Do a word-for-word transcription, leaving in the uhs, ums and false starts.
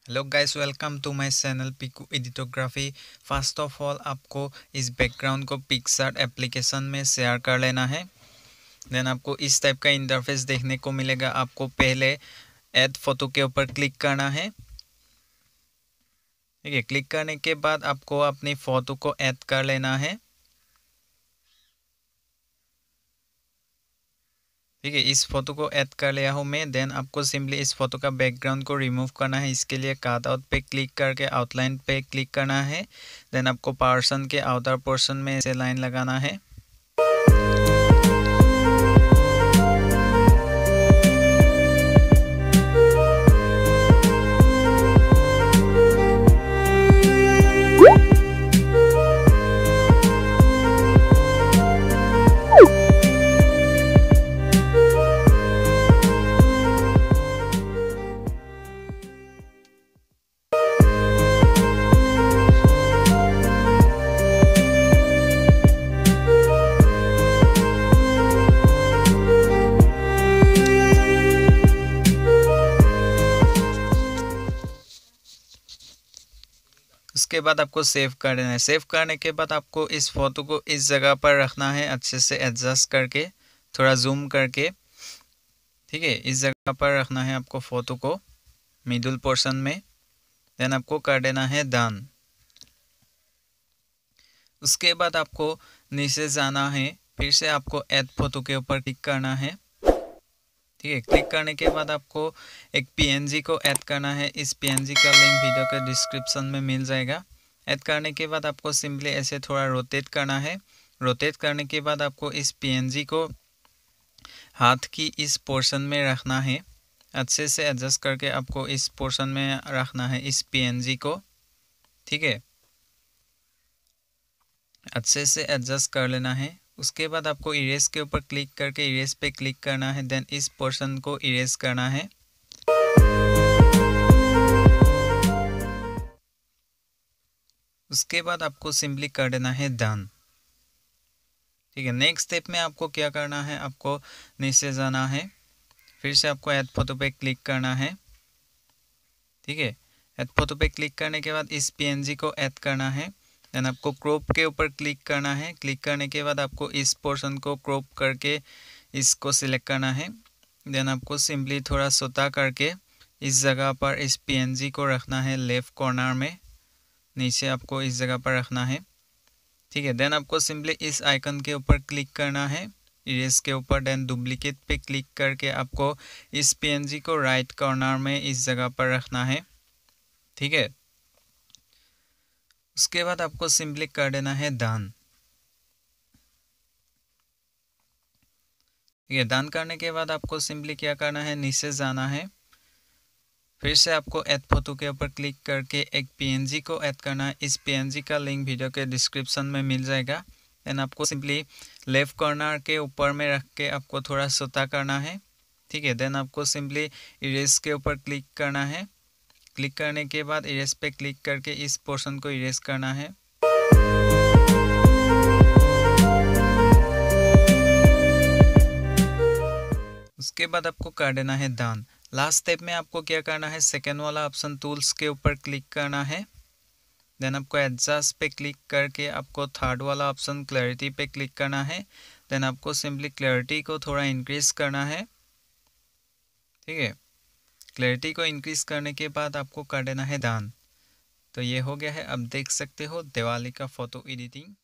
Hello guys, welcome to my channel Piku editography. First of all आपको इस background को PicsArt application में share कर लेना है। देन आपको इस टाइप का इंटरफेस देखने को मिलेगा। आपको पहले ऐड फोटो के ऊपर क्लिक करना है। ठीक है, क्लिक करने के बाद आपको अपनी फ़ोटो को ऐड कर लेना है। ठीक है, इस फोटो को ऐड कर लिया हूँ मैं। देन आपको सिंपली इस फोटो का बैकग्राउंड को रिमूव करना है। इसके लिए कट आउट पे क्लिक करके आउटलाइन पे क्लिक करना है। देन आपको पर्सन के आउटर पोर्शन में ऐसे लाइन लगाना है। उसके बाद आपको सेव कर देना है। सेव करने के बाद आपको इस फोटो को इस जगह पर रखना है, अच्छे से एडजस्ट करके, थोड़ा जूम करके। ठीक है, इस जगह पर रखना है आपको फ़ोटो को, मिडिल पोर्शन में। देन आपको कर देना है डन। उसके बाद आपको नीचे जाना है, फिर से आपको ऐड फोटो के ऊपर क्लिक करना है। ठीक है, क्लिक करने के बाद आपको एक पीएनजी को ऐड करना है। इस पीएनजी का लिंक वीडियो के डिस्क्रिप्शन में मिल जाएगा। ऐड करने के बाद आपको सिंपली ऐसे थोड़ा रोटेट करना है। रोटेट करने के बाद आपको इस पीएनजी को हाथ की इस पोर्शन में रखना है। अच्छे से एडजस्ट करके आपको इस पोर्शन में रखना है इस पीएनजी को। ठीक है, अच्छे से एडजस्ट कर लेना है। उसके बाद आपको इरेज के ऊपर क्लिक करके इरेज पे क्लिक करना है। देन इस पोर्शन को इरेज करना है। उसके बाद आपको सिंपली कर देना है डन। ठीक है, नेक्स्ट स्टेप में आपको क्या करना है, आपको नीचे जाना है, फिर से आपको ऐड फोटो पे क्लिक करना है। ठीक है, ऐड फोटो पे क्लिक करने के बाद इस पीएनजी को ऐड करना है। देन आपको क्रॉप के ऊपर क्लिक करना है। क्लिक करने के बाद आपको इस पोर्शन को क्रॉप करके इसको सिलेक्ट करना है। देन आपको सिंपली थोड़ा छोटा करके इस जगह पर इस पीएनजी को रखना है लेफ्ट कॉर्नर में, नीचे आपको इस जगह पर रखना है। ठीक है, देन आपको सिंपली इस आइकन के ऊपर क्लिक करना है, इरेज के ऊपर। देन डुप्लीकेट पे क्लिक करके आपको इस पीएनजी को राइट कॉर्नर में इस जगह पर रखना है। ठीक है, उसके बाद आपको सिंपली कर देना है डन। ठीक है, डन करने के बाद आपको सिंपली क्या करना है, नीचे जाना है, फिर से आपको ऐड फोटो के ऊपर क्लिक करके एक पीएनजी को ऐड करना है। इस पीएनजी का लिंक वीडियो के डिस्क्रिप्शन में मिल जाएगा। देन आपको सिंपली लेफ्ट कॉर्नर के ऊपर में रख के आपको थोड़ा छोटा करना है। ठीक है, देन आपको सिंपली इरेज के ऊपर क्लिक करना है। क्लिक करने के बाद इरेज पे क्लिक करके इस पोर्शन को इरेज करना है। उसके बाद आपको कर देना है डन। लास्ट स्टेप में आपको क्या करना है, सेकेंड वाला ऑप्शन टूल्स के ऊपर क्लिक करना है। देन आपको एडजस्ट पे क्लिक करके आपको थर्ड वाला ऑप्शन क्लैरिटी पे क्लिक करना है। देन आपको सिंपली क्लैरिटी को थोड़ा इंक्रीज करना है। ठीक है, क्लैरिटी को इंक्रीज करने के बाद आपको कर देना है डन। तो ये हो गया है। अब देख सकते हो दिवाली का फ़ोटो एडिटिंग।